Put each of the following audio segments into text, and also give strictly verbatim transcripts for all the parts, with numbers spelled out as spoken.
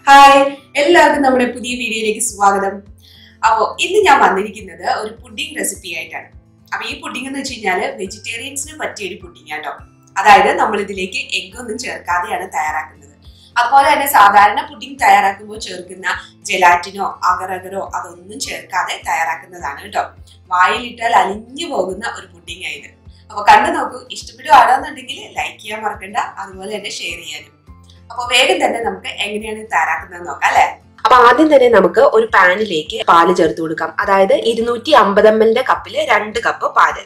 Hi, എല്ലാവർക്കും നമ്മുടെ പുതിയ വീഡിയോയിലേക്ക് സ്വാഗതം. അപ്പോൾ ഇന്ന് ഞാൻ വന്നിരിക്കുന്നത് ഒരു പുഡിംഗ് റെസിപ്പി ആയിട്ടാണ്. അപ്പൊ ഈ പുഡിംഗ് എന്ന് വെച്ച് കഴിഞ്ഞാല് വെജിറ്റേറിയൻസിന് പറ്റിയ ഒരു പുഡിംഗ് ആട്ടോ. അതായത് നമ്മൾ ഇതിലേക്ക് എഗ് ഒന്നും ചേർക്കാതെയാണ് തയ്യാറാക്കുന്നത്. അതുപോലെ തന്നെ സാധാരണ പുഡിംഗ് തയ്യാറാക്കുമ്പോൾ ചേർക്കുന്ന ജെലാറ്റിനോ അഗറഗറോ അതൊന്നും ചേർക്കാതെ തയ്യാറാക്കുന്നതാണ് കേട്ടോ. വായിലിട്ടാൽ അലിഞ്ഞു പോകുന്ന ഒരു പുഡിംഗ് ആയത്. അപ്പൊ കണ്ടു നോക്കൂ. ഇഷ്ടപ്പെടുകയാണെന്നുണ്ടെങ്കിൽ ലൈക്ക് ചെയ്യാൻ മറക്കണ്ട, അതുപോലെ തന്നെ ഷെയർ ചെയ്യാനും. അപ്പൊ വേഗം തന്നെ നമുക്ക് എങ്ങനെയാണ് തയ്യാറാക്കുന്നത് നോക്കാം അല്ലെ. അപ്പൊ ആദ്യം തന്നെ നമുക്ക് ഒരു പാനിലേക്ക് പാല് ചേർത്ത് കൊടുക്കാം. അതായത് ഇരുന്നൂറ്റി അമ്പത് എം എല്ലിന്റെ കപ്പില് രണ്ട് കപ്പ് പാല്.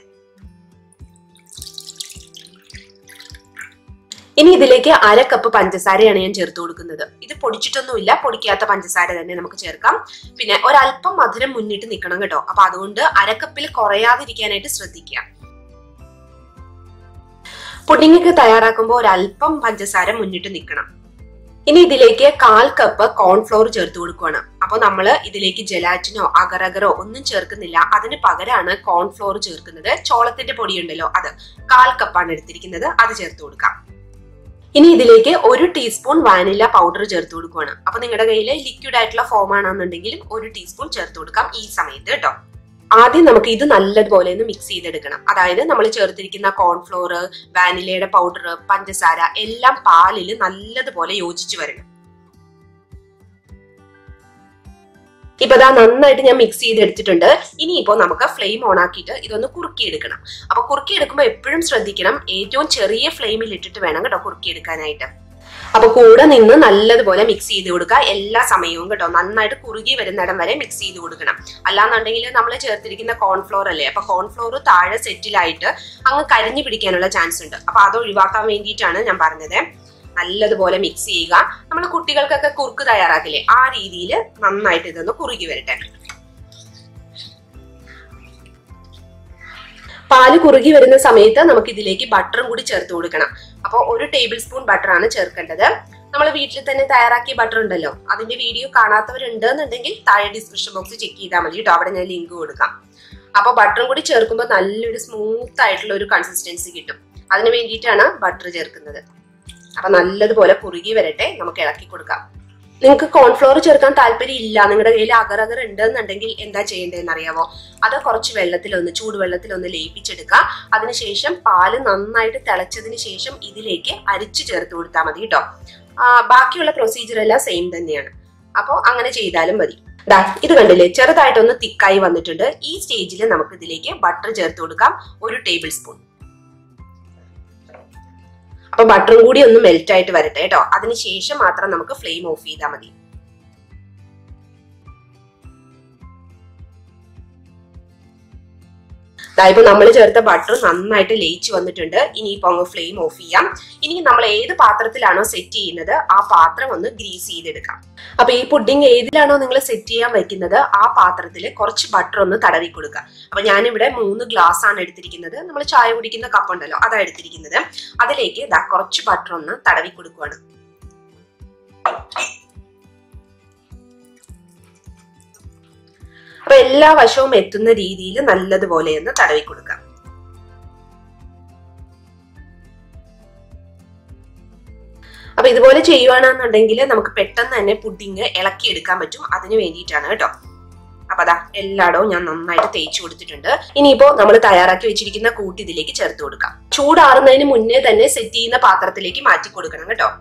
ഇനി ഇതിലേക്ക് അര കപ്പ് പഞ്ചസാരയാണ് ഞാൻ ചേർത്ത് കൊടുക്കുന്നത്. ഇത് പൊടിച്ചിട്ടൊന്നുമില്ല, പൊടിക്കാത്ത പഞ്ചസാര തന്നെ നമുക്ക് ചേർക്കാം. പിന്നെ ഒരല്പം മധുരം മുന്നിട്ട് നിൽക്കണം കേട്ടോ. അപ്പൊ അതുകൊണ്ട് അരക്കപ്പിൽ കുറയാതിരിക്കാനായിട്ട് ശ്രദ്ധിക്കുക. പുഡിംഗ് ഒക്കെ തയ്യാറാക്കുമ്പോൾ ഒരല്പം പഞ്ചസാര മുന്നിട്ട് നിൽക്കണം. ഇനി ഇതിലേക്ക് കാൽ കപ്പ് കോൺഫ്ലോർ ചേർത്ത് കൊടുക്കുകയാണ്. അപ്പൊ നമ്മള് ഇതിലേക്ക് ജെലാറ്റിനോ അഗറഗറോ ഒന്നും ചേർക്കുന്നില്ല. അതിന് പകരമാണ് കോൺഫ്ലോർ ചേർക്കുന്നത്. ചോളത്തിന്റെ പൊടി ഉണ്ടല്ലോ, അത് കാൽ കപ്പാണ് എടുത്തിരിക്കുന്നത്, അത് ചേർത്ത് കൊടുക്കാം. ഇനി ഇതിലേക്ക് ഒരു ടീസ്പൂൺ വാനില പൗഡർ ചേർത്ത് കൊടുക്കുകയാണ്. അപ്പൊ നിങ്ങളുടെ കയ്യിൽ ലിക്വിഡ് ആയിട്ടുള്ള ഫോം ആണെന്നുണ്ടെങ്കിലും ഒരു ടീസ്പൂൺ ചേർത്ത് കൊടുക്കാം ഈ സമയത്ത് കേട്ടോ. ആദ്യം നമുക്ക് ഇത് നല്ലതുപോലെ ഒന്ന് മിക്സ് ചെയ്തെടുക്കണം. അതായത് നമ്മൾ ചേർത്തിരിക്കുന്ന കോൺഫ്ലോർ, വാനിലയുടെ പൗഡർ, പഞ്ചസാര എല്ലാം പാലിൽ നല്ലതുപോലെ യോജിച്ച് വരണം. ഇപ്പൊ ഇതാ നന്നായിട്ട് ഞാൻ മിക്സ് ചെയ്തെടുത്തിട്ടുണ്ട്. ഇനിയിപ്പോ നമുക്ക് ഫ്ലെയിം ഓൺ ആക്കിയിട്ട് ഇതൊന്ന് കുറുക്കിയെടുക്കണം. അപ്പൊ കുറുക്കിയെടുക്കുമ്പോൾ എപ്പോഴും ശ്രദ്ധിക്കണം, ഏറ്റവും ചെറിയ ഫ്ലെയിമിൽ ഇട്ടിട്ട് വേണം കേട്ടോ കുറുക്കിയെടുക്കാനായിട്ട്. അപ്പൊ കൂടെ നിന്ന് നല്ലതുപോലെ മിക്സ് ചെയ്ത് കൊടുക്കുക എല്ലാ സമയവും കേട്ടോ. നന്നായിട്ട് കുറുകി വരുന്നിടം വരെ മിക്സ് ചെയ്ത് കൊടുക്കണം. അല്ലാന്നുണ്ടെങ്കിൽ നമ്മൾ ചേർത്തിരിക്കുന്ന കോൺഫ്ലോർ അല്ലേ, അപ്പൊ കോൺഫ്ലോർ താഴെ സെറ്റിലായിട്ട് അങ്ങ് കരിഞ്ഞു പിടിക്കാനുള്ള ചാൻസ് ഉണ്ട്. അപ്പൊ അത് ഒഴിവാക്കാൻ വേണ്ടിയിട്ടാണ് ഞാൻ പറഞ്ഞത്. നല്ലതുപോലെ മിക്സ് ചെയ്യുക. നമ്മൾ കുട്ടികൾക്കൊക്കെ കുറുക്ക് തയ്യാറാക്കില്ലേ, ആ രീതിയിൽ നന്നായിട്ട് ഇതൊന്ന് കുറുകി വരട്ടെ. പാല് കുറുകി വരുന്ന സമയത്ത് നമുക്ക് ഇതിലേക്ക് ബട്ടറും കൂടി ചേർത്ത് കൊടുക്കണം. അപ്പൊ ഒരു ടേബിൾ സ്പൂൺ ബട്ടർ ആണ് ചേർക്കേണ്ടത്. നമ്മൾ വീട്ടിൽ തന്നെ തയ്യാറാക്കിയ ബട്ടർ ഉണ്ടല്ലോ, അതിന്റെ വീഡിയോ കാണാത്തവരുണ്ട് എന്നുണ്ടെങ്കിൽ താഴെ ഡിസ്ക്രിപ്ഷൻ ബോക്സ് ചെക്ക് ചെയ്താൽ മതി കേട്ടോ, അവിടെ ഞാൻ ലിങ്ക് കൊടുക്കാം. അപ്പൊ ബട്ടറും കൂടി ചേർക്കുമ്പോൾ നല്ലൊരു സ്മൂത്ത് ആയിട്ടുള്ള ഒരു കൺസിസ്റ്റൻസി കിട്ടും. അതിന് വേണ്ടിയിട്ടാണ് ബട്ടർ ചേർക്കുന്നത്. അപ്പൊ നല്ലതുപോലെ കുറുകി വരട്ടെ, നമുക്ക് ഇളക്കി കൊടുക്കാം. നിങ്ങൾക്ക് കോൺഫ്ലോർ ചേർക്കാൻ താല്പര്യം ഇല്ല, നിങ്ങളുടെ കയ്യിൽ അഗർ അഗർ ഉണ്ടെന്നുണ്ടെങ്കിൽ എന്താ ചെയ്യേണ്ടതെന്ന് അറിയാവോ? അത് കുറച്ച് വെള്ളത്തിലൊന്ന് ചൂടുവെള്ളത്തിലൊന്ന് ലയിപ്പിച്ചെടുക്കുക. അതിനുശേഷം പാല് നന്നായിട്ട് തിളച്ചതിന് ശേഷം ഇതിലേക്ക് അരിച്ചു ചേർത്ത് കൊടുത്താൽ മതി കേട്ടോ. ബാക്കിയുള്ള പ്രൊസീജിയർ എല്ലാം സെയിം തന്നെയാണ്. അപ്പോൾ അങ്ങനെ ചെയ്താലും മതി. ഇത് കണ്ടില്ലേ, ചെറുതായിട്ടൊന്ന് തിക്കായി വന്നിട്ടുണ്ട്. ഈ സ്റ്റേജിൽ നമുക്ക് ഇതിലേക്ക് ബട്ടർ ചേർത്ത് കൊടുക്കാം, ഒരു ടേബിൾ സ്പൂൺ. അപ്പൊ ബട്ടറും കൂടി ഒന്ന് മെൽറ്റ് ആയിട്ട് വരട്ടെ കേട്ടോ. അതിനുശേഷം മാത്രം നമുക്ക് ഫ്ലെയിം ഓഫ് ചെയ്താൽ മതി. ഇപ്പൊ നമ്മൾ ചേർത്ത ബട്ടർ നന്നായിട്ട് ലയിച്ചു വന്നിട്ടുണ്ട്. ഇനിയിപ്പോ അങ്ങ് ഫ്ലെയിം ഓഫ് ചെയ്യാം. ഇനി നമ്മൾ ഏത് പാത്രത്തിലാണോ സെറ്റ് ചെയ്യുന്നത് ആ പാത്രം ഒന്ന് ഗ്രീസ് ചെയ്തെടുക്കാം. അപ്പൊ ഈ പുഡിംഗ് ഏതിലാണോ നിങ്ങൾ സെറ്റ് ചെയ്യാൻ വെക്കുന്നത് ആ പാത്രത്തിൽ കുറച്ച് ബട്ടർ ഒന്ന് തടവി കൊടുക്കുക. അപ്പൊ ഞാനിവിടെ മൂന്ന് ഗ്ലാസ് ആണ് എടുത്തിരിക്കുന്നത്. നമ്മൾ ചായ കുടിക്കുന്ന കപ്പ് ഉണ്ടല്ലോ, അതാണ് എടുത്തിരിക്കുന്നത്. അതിലേക്ക് ഇതാ കുറച്ച് ബട്ടർ ഒന്ന് തടവി കൊടുക്കുകയാണ്. അപ്പൊ എല്ലാ വശവും എത്തുന്ന രീതിയിൽ നല്ലതുപോലെ ഒന്ന് തടവി കൊടുക്കാം. അപ്പൊ ഇതുപോലെ ചെയ്യുവാണെന്നുണ്ടെങ്കിൽ നമുക്ക് പെട്ടെന്ന് തന്നെ പുഡിംഗ് ഇളക്കിയെടുക്കാൻ പറ്റും. അതിന് വേണ്ടിയിട്ടാണ് കേട്ടോ. അപ്പൊ അതാ എല്ലായിടവും ഞാൻ നന്നായിട്ട് തേച്ച് കൊടുത്തിട്ടുണ്ട്. ഇനിയിപ്പോ നമ്മൾ തയ്യാറാക്കി വെച്ചിരിക്കുന്ന കൂട്ട് ഇതിലേക്ക് ചേർത്ത് കൊടുക്കാം. ചൂടാറുന്നതിന് മുന്നേ തന്നെ സെറ്റ് ചെയ്യുന്ന പാത്രത്തിലേക്ക് മാറ്റി കൊടുക്കണം കേട്ടോ.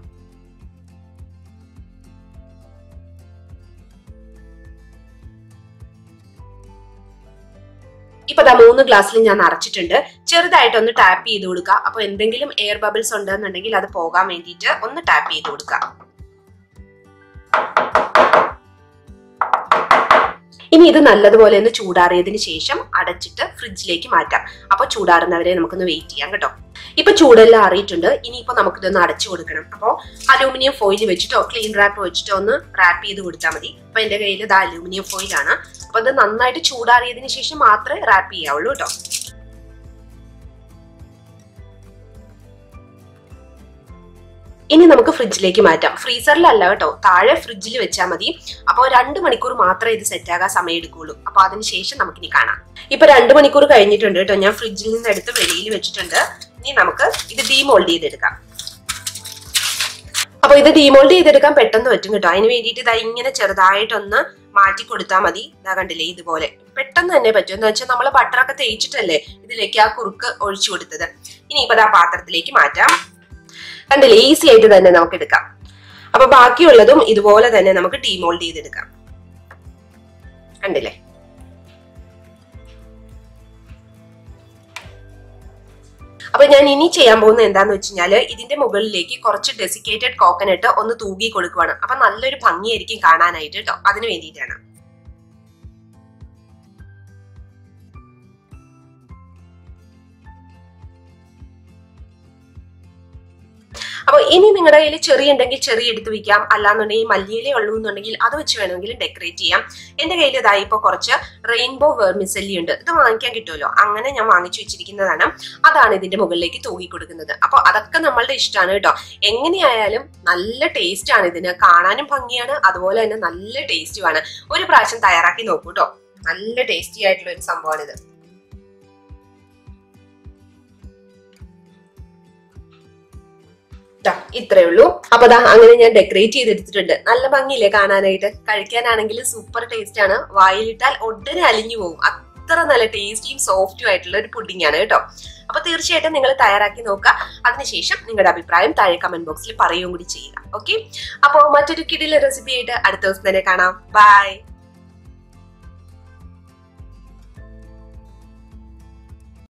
ഇപ്പൊ ദാ മൂന്ന് ഗ്ലാസ്സിൽ ഞാൻ നിറച്ചിട്ടുണ്ട്. ചെറുതായിട്ടൊന്ന് ടാപ്പ് ചെയ്ത് കൊടുക്കുക. അപ്പൊ എന്തെങ്കിലും എയർ ബബിൾസ് ഉണ്ടെന്നുണ്ടെങ്കിൽ അത് പോകാൻ വേണ്ടിയിട്ട് ഒന്ന് ടാപ്പ് ചെയ്ത് കൊടുക്കുക. ഇനി ഇത് നല്ലതുപോലെ ഒന്ന് ചൂടാറിയതിന് ശേഷം അടച്ചിട്ട് ഫ്രിഡ്ജിലേക്ക് മാറ്റാം. അപ്പൊ ചൂടാറുന്നവരെ നമുക്കൊന്ന് വെയിറ്റ് ചെയ്യാം കേട്ടോ. ഇപ്പൊ ചൂടെല്ലാം അറിയിട്ടുണ്ട്. ഇനിയിപ്പോ നമുക്കിതൊന്ന് അടച്ചു കൊടുക്കണം. അപ്പോൾ അലൂമിനിയം ഫോയിൽ വെച്ചിട്ടോ ക്ലീൻ റാപ്പ് വെച്ചിട്ടോ ഒന്ന് റാപ്പ് ചെയ്ത് കൊടുത്താൽ മതി. അപ്പൊ എന്റെ കയ്യിൽ ഇത് അലൂമിനിയം ഫോയിലാണ്. അപ്പൊ അത് നന്നായിട്ട് ചൂടാറിയതിന് ശേഷം മാത്രമേ റാപ്പ് ചെയ്യാവുള്ളൂ കേട്ടോ. ഇനി നമുക്ക് ഫ്രിഡ്ജിലേക്ക് മാറ്റാം. ഫ്രീസറിലല്ല കേട്ടോ, താഴെ ഫ്രിഡ്ജിൽ വെച്ചാൽ മതി. അപ്പോൾ രണ്ട് മണിക്കൂർ മാത്രമേ ഇത് സെറ്റ് ആകാൻ സമയം എടുക്കുള്ളൂ. അപ്പൊ അതിനുശേഷം നമുക്കിനി കാണാം. ഇപ്പൊ രണ്ട് മണിക്കൂർ കഴിഞ്ഞിട്ടുണ്ട് കേട്ടോ. ഞാൻ ഫ്രിഡ്ജിൽ നിന്ന് എടുത്ത് വെളിയിൽ വെച്ചിട്ടുണ്ട്. ഇനി നമുക്ക് ഇത് ഡീമോൾഡ് ചെയ്തെടുക്കാം. അപ്പൊ ഇത് ഡീമോൾഡ് ചെയ്തെടുക്കാൻ പെട്ടെന്ന് പറ്റും കേട്ടോ. അതിന് വേണ്ടിയിട്ട് ഇതാ ഇങ്ങനെ ചെറുതായിട്ടൊന്ന് മാറ്റി കൊടുത്താൽ മതി. ഇതാ കണ്ടില്ലേ, ഇതുപോലെ പെട്ടെന്ന് തന്നെ പറ്റും. എന്ന് വെച്ചാൽ നമ്മൾ ബട്ടറൊക്കെ തേച്ചിട്ടല്ലേ ഇതിലേക്ക് ആ കുറുക്ക് ഒഴിച്ചു കൊടുത്തത്. ഇനിയിപ്പോ ആ പാത്രത്തിലേക്ക് മാറ്റാം. കണ്ടില്ലേ, ഈസി ആയിട്ട് തന്നെ നമുക്ക് എടുക്കാം. അപ്പൊ ബാക്കിയുള്ളതും ഇതുപോലെ തന്നെ നമുക്ക് ഡീമോൾഡ് ചെയ്തെടുക്കാം. കണ്ടില്ലേ. അപ്പൊ ഞാൻ ഇനി ചെയ്യാൻ പോകുന്നത് എന്താന്ന് വെച്ച് കഴിഞ്ഞാല് ഇതിന്റെ മുകളിലേക്ക് കുറച്ച് ഡെസിക്കേറ്റഡ് കോക്കനട്ട് ഒന്ന് തൂകി കൊടുക്കുവാണ്. അപ്പൊ നല്ലൊരു ഭംഗിയായിരിക്കും കാണാനായിട്ട് കേട്ടോ. അതിന് വേണ്ടിയിട്ടാണ്. അപ്പൊ ഇനി നിങ്ങളുടെ കയ്യിൽ ചെറി ഉണ്ടെങ്കിൽ ചെറി എടുത്ത് വെക്കാം. അല്ലാന്നുണ്ടെങ്കിൽ മല്ലിയിലേ ഉള്ളൂ എന്നുണ്ടെങ്കിൽ അത് വെച്ച് വേണമെങ്കിലും ഡെക്കറേറ്റ് ചെയ്യാം. എന്റെ കയ്യിൽ ഇതായി ഇപ്പൊ കുറച്ച് റെയിൻബോ വെർമിസെല്ലി ഉണ്ട്. ഇത് വാങ്ങിക്കാൻ കിട്ടുമല്ലോ, അങ്ങനെ ഞാൻ വാങ്ങിച്ചു വെച്ചിരിക്കുന്നതാണ്. അതാണ് ഇതിന്റെ മുകളിലേക്ക് തൂക്കി കൊടുക്കുന്നത്. അപ്പൊ അതൊക്കെ നമ്മളുടെ ഇഷ്ടമാണ് കേട്ടോ. എങ്ങനെയായാലും നല്ല ടേസ്റ്റ് ആണ് ഇതിന്. കാണാനും ഭംഗിയാണ്, അതുപോലെ തന്നെ നല്ല ടേസ്റ്റുമാണ്. ഒരു പ്രാവശ്യം തയ്യാറാക്കി നോക്കൂ കേട്ടോ. നല്ല ടേസ്റ്റി ആയിട്ടുള്ള ഒരു സംഭവമാണിത്. ഇത്രയേ ഉള്ളൂ. അപ്പൊ ദാ അങ്ങനെ ഞാൻ ഡെക്കറേറ്റ് ചെയ്തെടുത്തിട്ടുണ്ട്. നല്ല ഭംഗിയില്ലേ കാണാനായിട്ട്. കഴിക്കാനാണെങ്കിൽ സൂപ്പർ ടേസ്റ്റ് ആണ്. വായിലിട്ടാൽ ഉടനെ അലിഞ്ഞു പോകും. അത്ര നല്ല ടേസ്റ്റിയും സോഫ്റ്റും ആയിട്ടുള്ള ഒരു പുഡിംഗ് ആണ് കേട്ടോ. അപ്പൊ തീർച്ചയായിട്ടും നിങ്ങൾ തയ്യാറാക്കി നോക്കുക. അതിനുശേഷം നിങ്ങളുടെ അഭിപ്രായം താഴെ കമന്റ് ബോക്സിൽ പറയുകയും കൂടി ചെയ്യുക. ഓക്കെ, അപ്പൊ മറ്റൊരു കിടിലൻ റെസിപ്പി ആയിട്ട് അടുത്ത ദിവസം തന്നെ കാണാം. ബൈ.